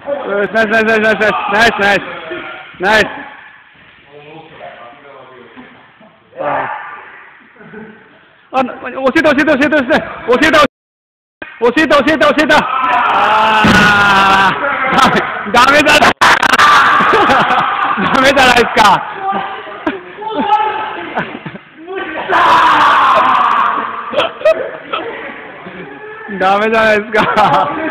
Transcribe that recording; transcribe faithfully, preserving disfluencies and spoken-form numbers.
ナイスナイスナイスナイスナイスナイスナイス。あ、教えて教えて教えて教えて教えて教えて教えて教えて教えて。ああ、ダメだ。ダメじゃないですか。ダメじゃないですか。